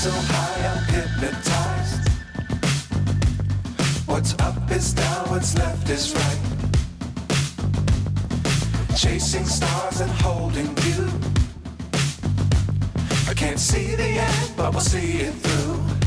so high I'm hypnotized. What's up is down, what's left is right. Chasing stars and holding you. I can't see the end, but we'll see it through.